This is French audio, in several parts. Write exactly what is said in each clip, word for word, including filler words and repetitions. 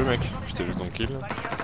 vu mec, je t'ai vu ton kill.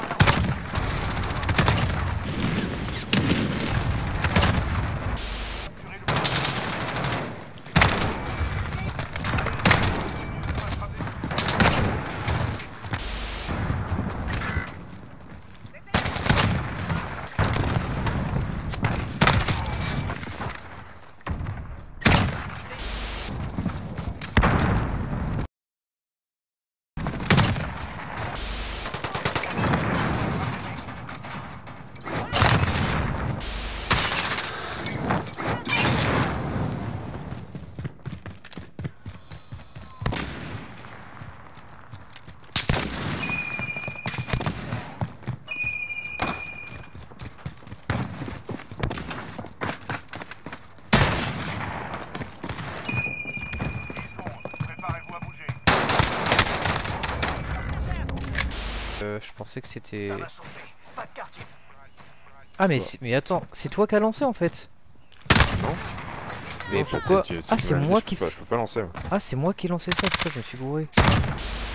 Euh, je pensais que c'était... Ah mais, mais attends, c'est toi qui as lancé en fait. Non. Mais non, pourquoi? tu, tu, Ah c'est moi qui... Je peux pas lancer. Ouais. Ah c'est moi qui ai lancé ça, putain je me suis gouré.